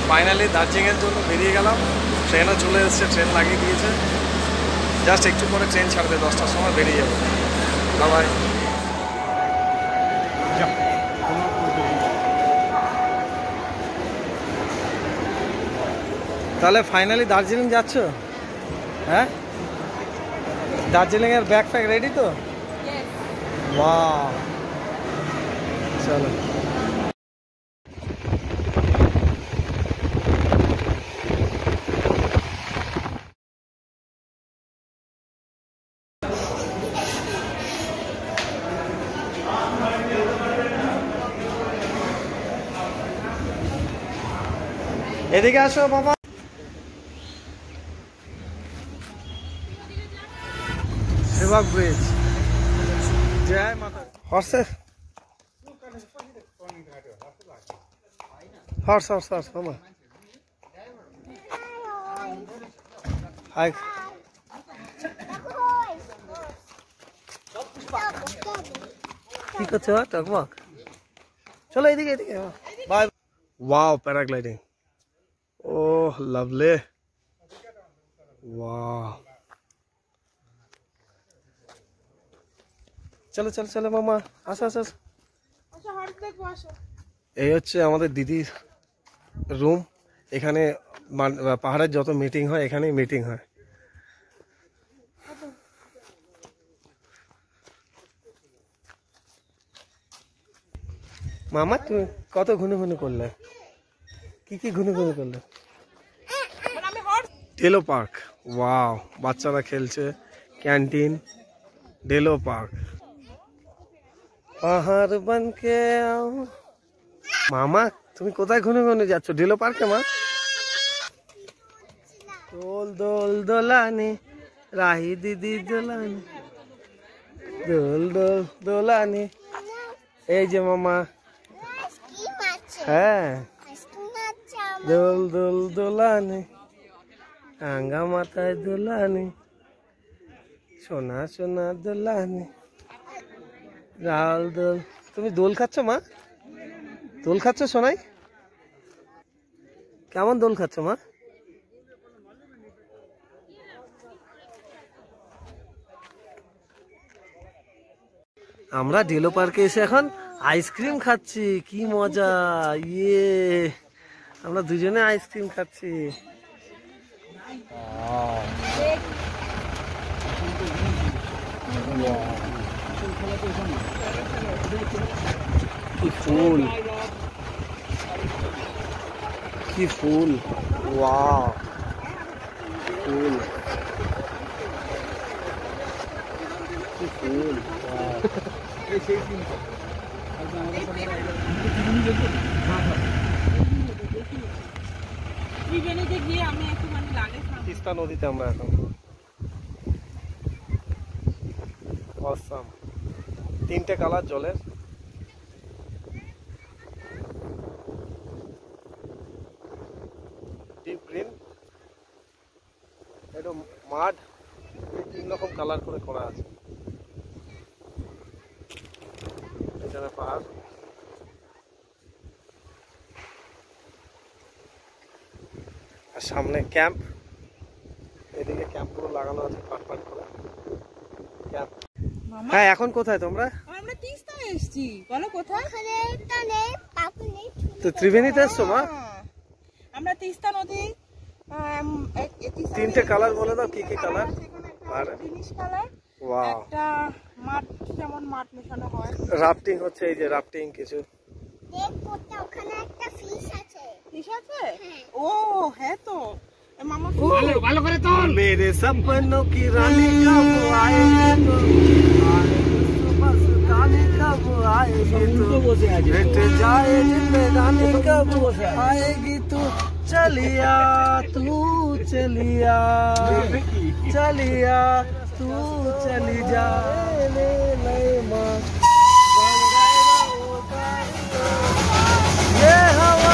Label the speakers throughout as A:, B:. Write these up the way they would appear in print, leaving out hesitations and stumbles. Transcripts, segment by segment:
A: Finally দার্জিলিংয়ের জন্য বেরিয়ে গেলাম। ট্রেনও চলে এসেছে, ট্রেন লাগিয়ে দিয়েছে। জাস্ট একটু পরে ট্রেন ছাড়বে, 10টার সময় বেরিয়ে যাবো। বাই। তাহলে ফাইনালি দার্জিলিং যাচ্ছ? হ্যাঁ, দার্জিলিংয়ের ব্যাগ ফ্যাগ রেডি তো? বাহ, চলো। এদিকে আসো বাবা। সেবাগ ব্রিজ, জয় মাতা। হর্সে হর্স মামা। হাই, কি করছো টকবক? চলো এদিকে এদিকে। Bye. Wow, paragliding. Oh, lovely. Wow. চলো চলো চলো মামা, আসো আসো। এই হচ্ছে আমাদের দিদির রুম। এখানে পাহাড়ের যত মিটিং হয় এখানেই মিটিং হয়। মামা তুমি কত ঘুনে ঘুনে করলে? কি ঘুনে ঘুনে করলে? ডেলো পার্ক। ওয়াও, বাচ্চারা খেলছে। Canteen, Delo park. পাহাড় বনকে আও। মামা তুমি কোথায় ঘুনে ঘুনে যাচ্ছ? ডেলো পার্কে মা? দোল দোল দোলানি, রাহি দিদি দোলানি, দোল দোল দোলানি। এই যে মামা, হ্যাঁ, দোল দোল দোলানি, আঙ্গা মাথায় দোলানি, সোনা সোনা দোলানি, রাল দোল। তুমি দোল খাচ্ছ মা? দোল খাচ্ছ সোনাই? কেমন দোল খাচ্ছ মা? আমরা ডেলো পার্কে এসে এখন আইসক্রিম খাচ্ছি। কি মজা! ইয়ে, আমরা দুজনে আইসক্রিম খাচ্ছি। কি ফুল, কি ফুল! ওয়াও, ফুল, কি ফুল! তিস্তা নদীতে আমরা এখন। অসাম, 3টে কালার জলের। ডিপ গ্রিন, এটা মাড, 3 রকম কালার করে করা আছে। এখানে পাহাড়, আর সামনে ক্যাম্প। এদিকে ক্যাম্প গুলো লাগানো আছে পাট পাট করে। ক্যাম্প। হ্যাঁ, এখন কোথায় তোমরা?
B: আমরা তিস্তায় এসেছি। বলো কোথায়?
A: তো ত্রিবেণীতে এসছো মা?
B: আমরা তিস্তা নদী,
A: 3টে কালার বলে দাও, কি কি কালার?
B: আর গ্রিনিশ কালার,
A: ওয়াও,
B: একটা মাঠ, যেমন মাঠ মেশানো হয়।
A: রাফটিং হচ্ছে, এই যে রাফটিং কিছু।
C: ওখানে একটা ফিশ আছে।
B: ফিশ আছে? ও হ্যাঁ তো মামা,
A: ভালো করে তোল। মেরে সপনों की रानी कब आएगी तो, मस्तानी कब आएगी तो, मिट जाए जिंदगानी कब आएगी तू, चलिया तू चलिया, चलिया तू चली जा। ये हवा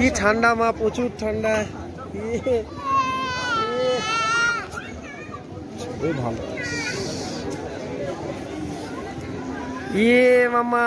A: কি ঠান্ডা মা, প্রচুর ঠান্ডা। ভালো মামা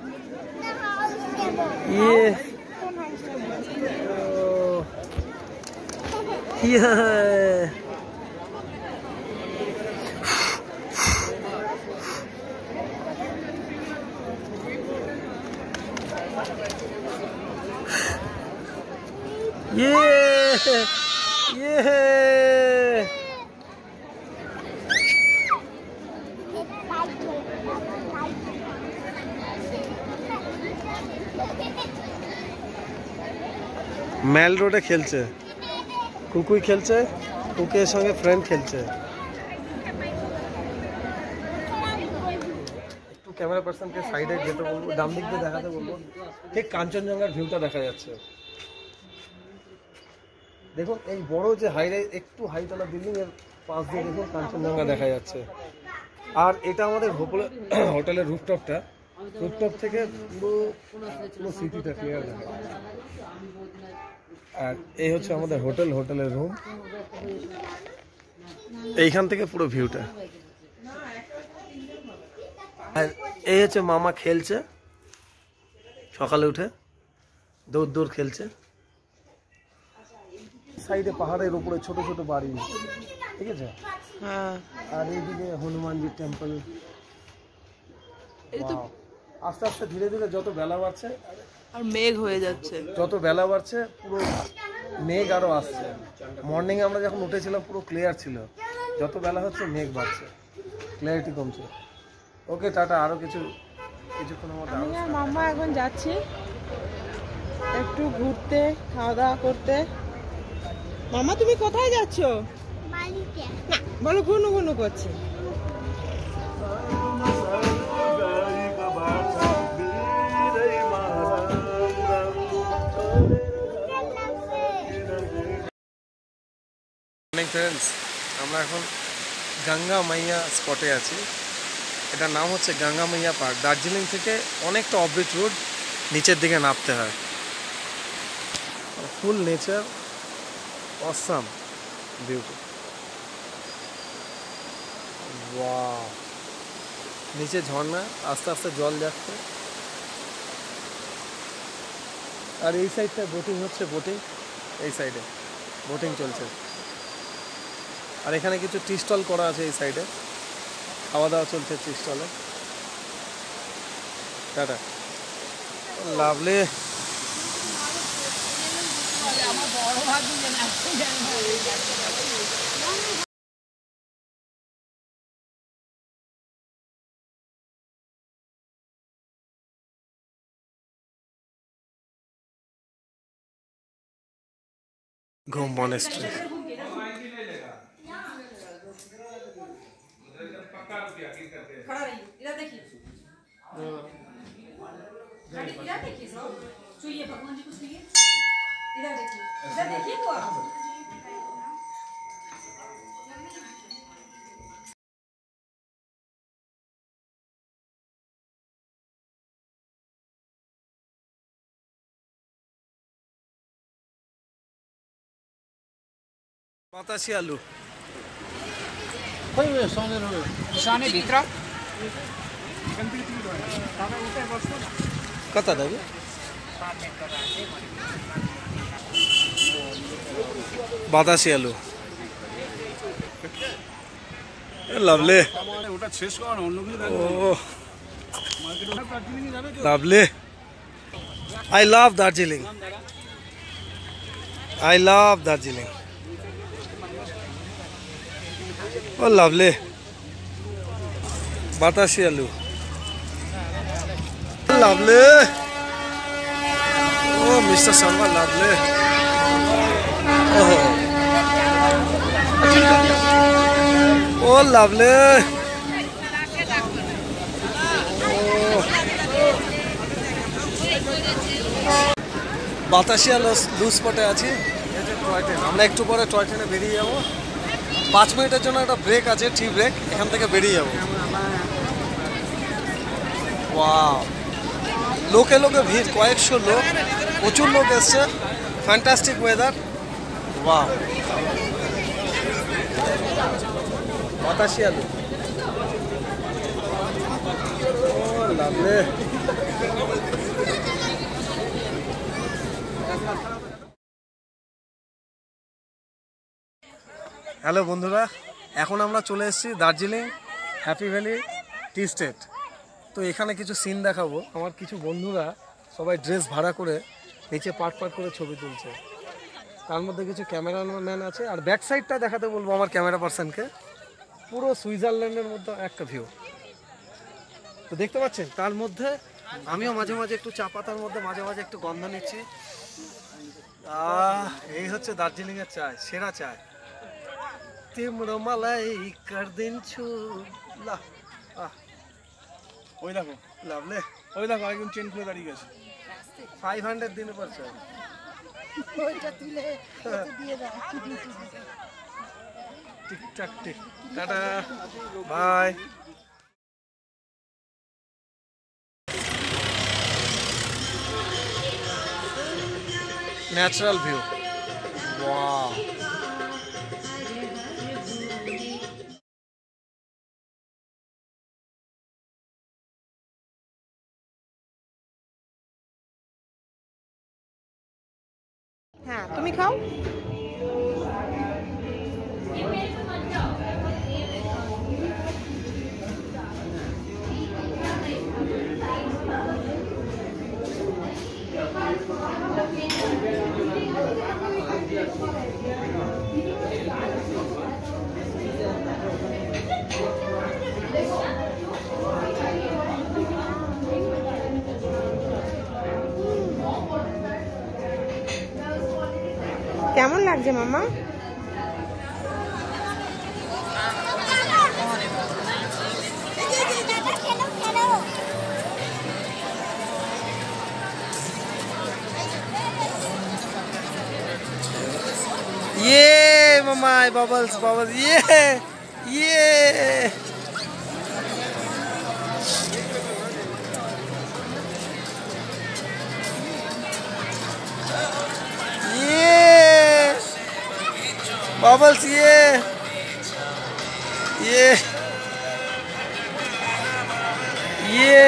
A: মেল রোডে খেলছে, কুকুই খেলছে, কুকুরের সঙ্গে ফ্রেন্ড খেলছে। একটু ক্যামেরা পার্সনকে সাইডে যেতে বলবো, ডান দিক দিয়ে দেখাতে বলবো, ঠিক কাঞ্চনজঙ্ঘার ভিউটা দেখা যাচ্ছে। দেখুন এই বড় যে একটু হাইতলা বিল্ডিং এর পাশ দিয়ে দেখুন কাঞ্চনজঙ্ঘা দেখা যাচ্ছে। আর এটা আমাদের হোটেলের রুফটপটা, রুফটপ থেকে পুরো সিটিটা ক্লিয়ার দেখা যায়। আর এই হচ্ছে আমাদের হোটেলের রুম, এইখান থেকে পুরো ভিউটা। আর এই হচ্ছে মামা খেলছে, সকালে উঠে দৌড় খেলছে। সাইডে পাহাড়ের উপরে ছোট ছোট বাড়ি, ঠিক আছে। আর এইদিকে হনুমানজির টেম্পল। আস্তে আস্তে ধীরে ধীরে যত বেলা বাড়ছে
B: আর মেঘ হয়ে যাচ্ছে,
A: যত বেলা বাড়ছে পুরো মেঘ আরো আসছে। মর্নিং আমরা যখন উঠেছিলাম পুরো ক্লিয়ার ছিল, যত বেলা হচ্ছে মেঘ বাড়ছে, ক্লিয়ারিটি কমছে। ওকে টাটা, আরো কিছুক্ষণ
B: আমি আর মাম্মা এখন যাচ্ছি একটু ঘুরতে, খাওয়া দাওয়া করতে। মামা তুমি কোথায় যাচ্ছ?
C: বাড়িতে।
B: না বলো, ঘুনু ঘুনু করছে।
A: ফ্রেন্ডস, আমরা এখন গঙ্গা মাইয়া স্পটে আছি। এটার নাম হচ্ছে গঙ্গা মাইয়া পার্ক। দার্জিলিং থেকে অনেকটা অফবিট রোড, নিচের দিকে নামতে হয়। Full nature, awesome beauty. Wow, নিচে ঝর্ণা, আস্তে আস্তে জল যাচ্ছে। আর এই সাইডটা বোটিং হচ্ছে, এই সাইডে বোটিং চলছে। আর এখানে কিছু টি স্টল করা আছে এই সাইডে, খাওয়া দাওয়া চলছে টি স্টলে। Tata, lovely. घूम मॉनेस्ट्री।
D: खड़ा रहिए, इधर देखिए। इधर देखिए, छुइए भगवान जी को छुइए। इधर देखिए तो आप।
A: बतासी आलू
D: शाने भीतर
A: कता दाबी बतासी आलू lovely lovely I love Darjeeling. I love Darjeeling. Oh, lovely. Batasi aloo. Lovely. Oh, Mr. Sharma, lovely. Oh, lovely. Batasia loop স্পটে আছি। টয় ট্রেন, আমরা একটু পরে টয় ট্রেনে বেরিয়ে যাব। 5 মিনিটের জন্য একটা ব্রেক আছে, টি ব্রেক, এখান থেকে বেরিয়ে যাব। ওয়াও, লোকে লোকে ভিড়, কয়েকশো লোক, প্রচুর লোক এসছে। Fantastic weather. ওয়াও, বাতাসি আলু, লাভলি। হ্যালো বন্ধুরা, এখন আমরা চলে এসেছি Darjeeling Happy Valley Tea Estate. তো এখানে কিছু সিন দেখাবো। আমার কিছু বন্ধুরা সবাই ড্রেস ভাড়া করে নিচে পাট করে ছবি তুলছে। তার মধ্যে কিছু ক্যামেরাম্যান আছে, আর ব্যাক সাইডটা দেখাতে বলবো আমার ক্যামেরা পার্সনকে। পুরো সুইজারল্যান্ডের মধ্যে একটা ভিউ তো দেখতে পাচ্ছেন। তার মধ্যে আমিও মাঝে মাঝে একটু চা পাতার মধ্যে মাঝে মাঝে একটু গন্ধ নিচ্ছি। এই হচ্ছে দার্জিলিংয়ের চায়, সেরা চায়। তিমড়ো মালাই কর দিন ছু লা।
E: ওই দেখো,
A: লাভলে।
E: ওই দেখো একদম চেন খুলে দাঁড়িয়ে গেছে।
A: 500 দিনে পড়ছে। টিকটাক টিক, tata, bye. Natural view, wow.
B: হ্যাঁ তুমি খাও। কেমন লাগছে মামা?
A: ये मम्मा बबल्स बबल्स, ये बबल्स, ये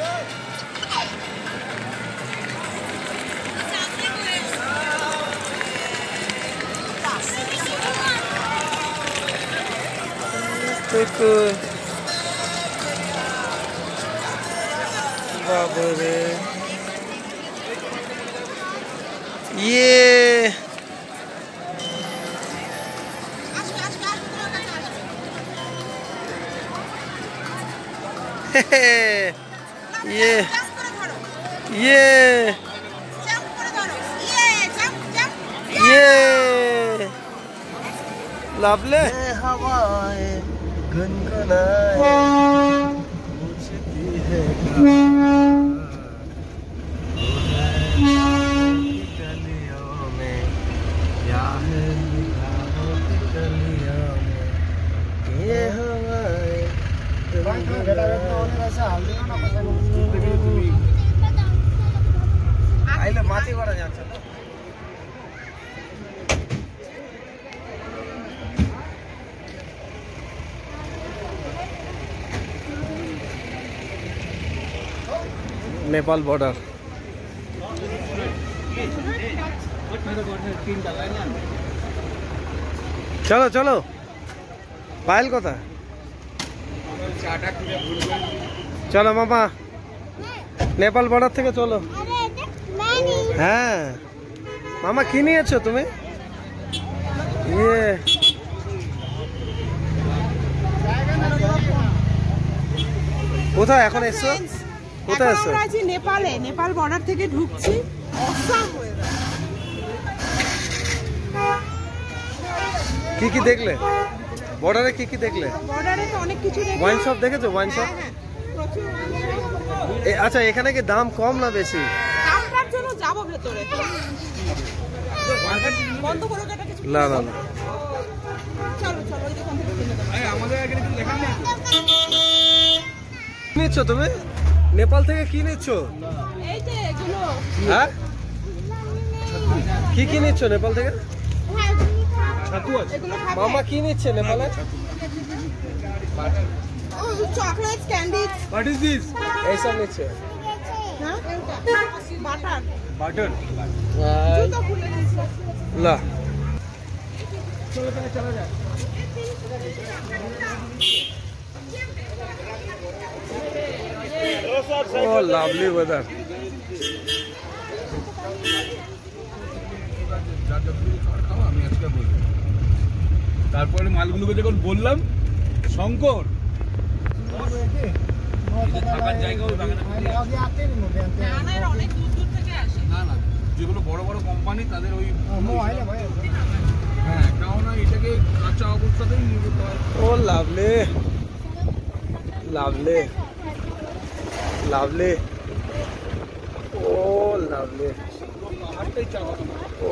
A: देखो बाबा रे, ये ये लवली। हवाएं गुनगुनाए पूछती है गलियों में क्या है निगाहों की गलियों में, ये हवाएं आइले माथी करा जाता। नेपाल बॉर्डर। चलो चलो पायल कथा चलो मामा नेपाल बॉर्डर থেকে চলো। হ্যাঁ মামা কি নিয়েছো তুমি? ইয়ে কোথায় এখন এসছো? কোথায় এসছো?
B: আমরা আছি নেপালে, নেপাল বর্ডার থেকে ঢুকছি।
A: কি কি দেখলে বর্ডারে? কি কি দেখলে?
B: বর্ডারে তো অনেক কিছু দেখলাম।
A: ওয়াইন শপ দেখেছো? Wine shop. আচ্ছা এখানে কি দাম কম না বেশি?
B: দামটার জন্য যাব ভেতরে। বন্ধ করে কাটা কিছু
A: না না না
B: চলো চলো ওই দোকান থেকে কিনে দেব।
E: আমাদের এখানে কিছু লেখা নেই।
A: নিচ্ছ তুমি? নেপাল থেকে কি নিচ্ছ?
B: এই যে এগুলো
A: হ্যাঁ কি কি নিচ্ছ নেপাল থেকে?
C: হ্যাঁ তুমি
E: ছাতু আছে।
B: এগুলো খাবে?
A: মামা কি নিচ্ছে নেপালে?
B: Chocolate candies
E: what is this?
A: এইসব নিচ্ছে।
B: হ্যাঁ বাটার
E: বাটার।
B: জুতো খুলে দিয়েছে
A: না ও লাভলি ওয়েদার।
E: আমি আজকে বলবো। তারপরে মালগুলোকে যখন বললাম শঙ্কর থাকার জায়গা ওই বাগানে
B: অনেক দূর দূর থেকে আসে
E: না না যেগুলো বড় বড় কোম্পানি তাদের ওই হ্যাঁ কেননা এটাকে কাঁচা অবস্থাতেই নিয়ে যেতে হয়।
A: Oh lovely lovely lovely oh lovely
E: পাহাড়টাই চা বাগান।
A: ও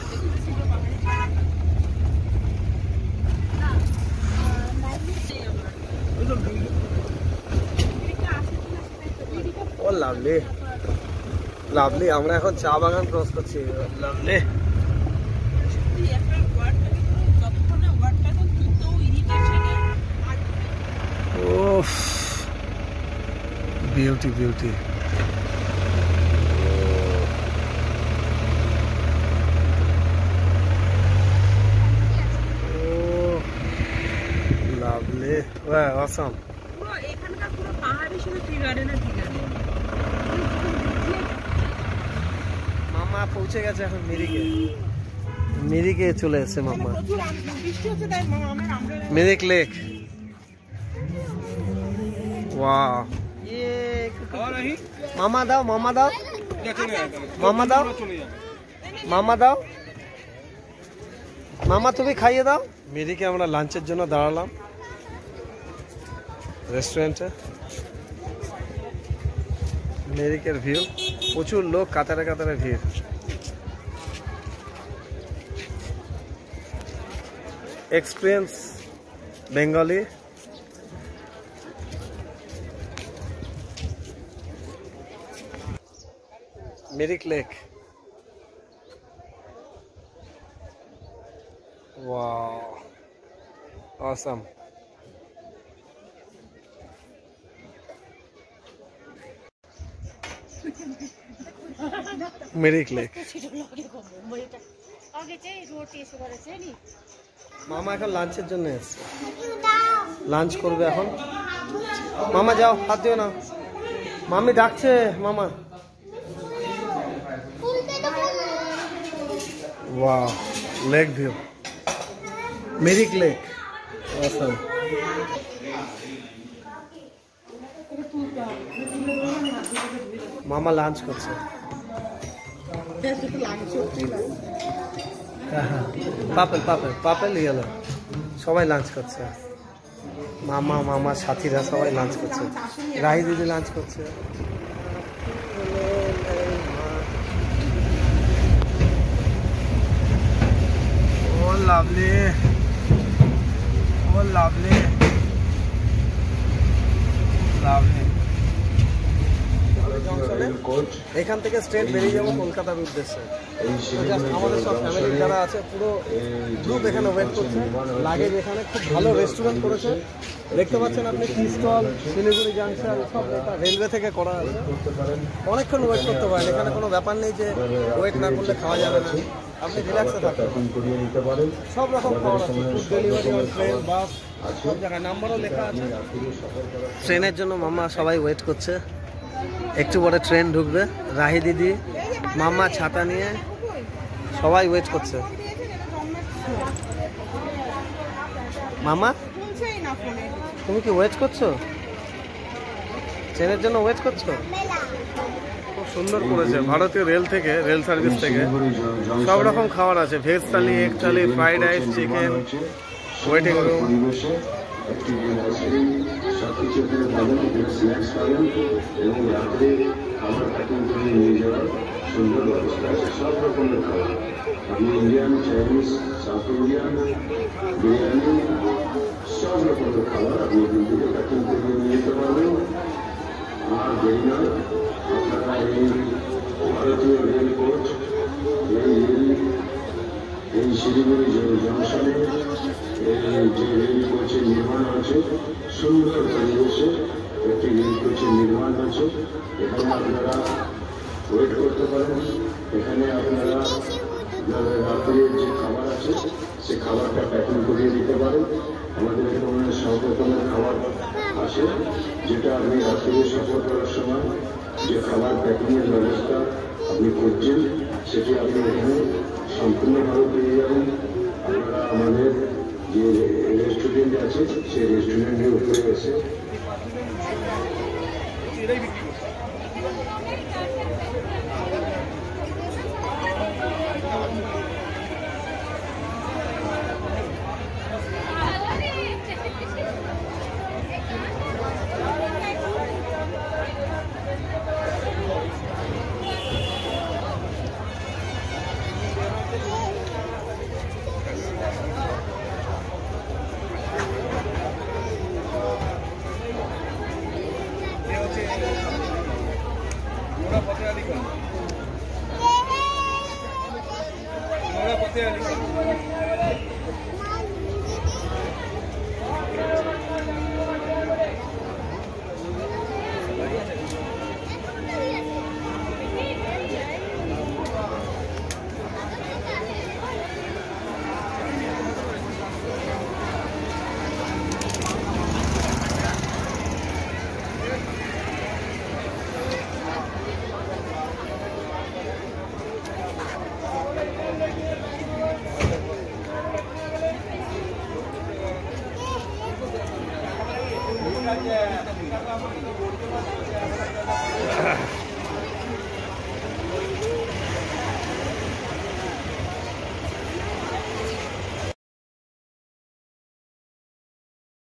A: ও লাভলি লাভলি আমরা এখন চা বাগান ক্রস করছি। Lovely oh beauty beauty lovely awesome.
B: এখানকার পুরো পাহাড়ি শুধু টি গার্ডেনের টি গার্ডেন।
A: মামা পৌঁছে গেছে এখন মিরিকে। মিরিকে চলে এসেছে মামা।
B: প্রচুর বৃষ্টি হচ্ছে তাই আমের আমব্রেলা
A: মিরিক লেক। ওয়াও
E: খাওয়া নাহি
A: মামা দাও মামা দাও
E: চলে যাবে
A: মামা দাও
E: চলে যাবে।
A: মামা দাও মামা তুমি খাইয়ে দাও। মিরিকে আমরা লাঞ্চের জন্য দাঁড়ালাম রেস্টুরেন্টে। মিরিকের ভিউ প্রচুর লোক কাতারে কাতারে ভিড়। Experience Bengali. Mirik lake. Wow, awesome. Mirik Lake. মামা এখন লাঞ্চের জন্য এসছে। লাঞ্চ করবে এখন। মামা যাও হাত দিও না। মামি ডাকছে মামা। Wow, lake view. Mirik Lake. Awesome. মামা লাঞ্চ করছে। পাপেল পাপেল পাপেল ইয়েলো সবাই লাঞ্চ করছে। মামা মামা সাথীরা সবাই লাঞ্চ করছে। রাহি দিদি লাঞ্চ করছে। Oh lovely. Oh lovely. Lovely. এখান থেকে স্ট্রেট বেরিয়ে যাবো কলকাতার উদ্দেশ্যে। জাস্ট আমাদের সব ফ্যামিলি যারা আছে পুরো গ্রুপ এখানে ওয়েট করছে। লাগেজ এখানে খুব ভালো রেস্টুরেন্ট করেছে। দেখতে পাচ্ছেন আপনি টি স্টল, শিলিগুড়ি জাংশন সব এটা রেলওয়ে থেকে করা আছে। অনেকক্ষণ ওয়েট করতে পারেন। এখানে কোনো ব্যাপার নেই যে ওয়েট না করলে খাওয়া যাবে না। আপনি রিল্যাক্সে থাকতে সব রকম খাবার আছে। Food delivery on train, bus সব জায়গায় নাম্বারও লেখা আছে। ট্রেনের জন্য মামা সবাই ওয়েট করছে। একটু পরে ট্রেন ঢুকবে। রাহি দিদি মামা ছাতা নিয়ে সবাই ওয়েট করছে। মামা তুমি কি ওয়েট করছো? ট্রেনের জন্য ওয়েট করছো? খুব সুন্দর করেছে ভারতীয় রেল থেকে, রেল সার্ভিস থেকে সব রকম খাবার আছে। Veg thali, egg thali, fried rice, chicken, waiting room.
F: একটি দিন আছে সাথে চেপে ভালো স্ন্যাক্স পাবেন এবং রাত্রে খাবার প্যাকিং করে নিয়ে যাওয়ার সুন্দর ব্যবস্থা আছে। সব রকমের খাবার আপনি Indian, Chinese, South Indian, biryani সব রকমের খাবার আপনি এখান থেকে প্যাকিং করে নিয়ে যেতে পারবেন। আর দেরি নয়, আপনারা এই ভারতীয় রেল কোচ এই শিলিগুড়ি জংশনে এই যে রেল কোচের নির্মাণ হচ্ছে, সুন্দর পরিবেশে একটি রেল কোচের নির্মাণ হচ্ছে। এখানে আপনারা ওয়েট করতে পারেন। এখানে আপনারা রাত্রের যে খাবার আছে সে খাবারটা প্যাকিং করিয়ে দিতে পারেন। আমাদের এখানে সব রকমের খাবার আসে, যেটা আপনি রাত্রে সফর করার সময় যে খাবার প্যাকিংয়ের ব্যবস্থা আপনি করছেন সেটি আপনি এখানে সম্পূর্ণভাবে পেয়ে যাবেন। আপনারা আমাদের যে রেস্টুরেন্ট আছে সেই রেস্টুরেন্টের উপরে এসে
A: Yeah.